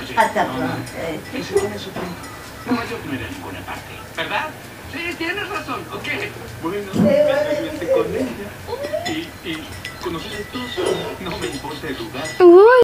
Oye, Hasta no, pronto. que se tome su tiempo. Nueva York no era ninguna parte, ¿verdad? Sí, tienes razón, ok. Bueno, me con ella. Y conocer a todos, no me importa el lugar.